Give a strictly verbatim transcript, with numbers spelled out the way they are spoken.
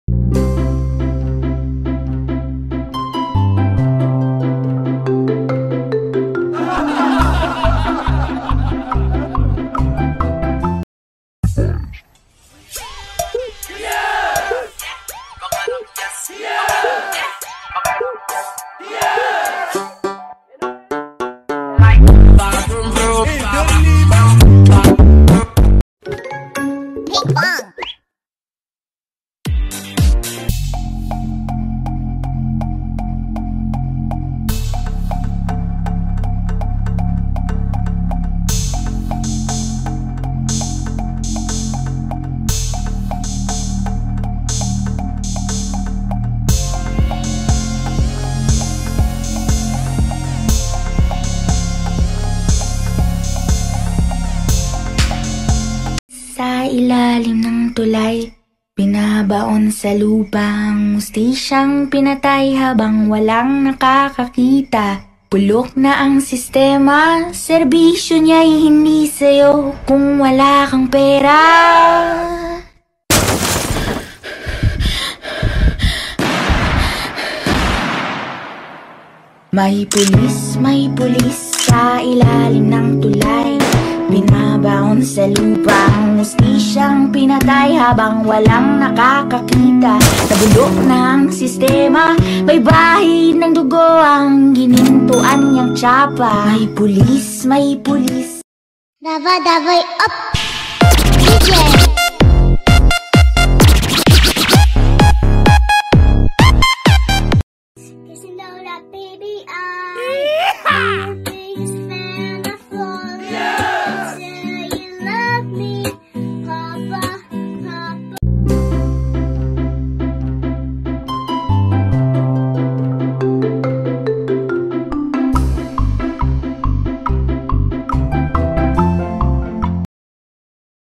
Sa ilalim ng tulay, binabaon sa lupa ang mustisyang pinatay habang walang nakakakita. Bulok na ang sistema, serbisyo niya'y hindi sa'yo kung wala kang pera. May pulis, may pulis sa ilalim ng tulay, binabaon sa lupa ang mustisyang pinatay habang walang nakakakita. Nabulok na ang sistema, may bahid ng dugo ang ginintuan niyang tsapa. May pulis, may pulis. Dava, davay, up!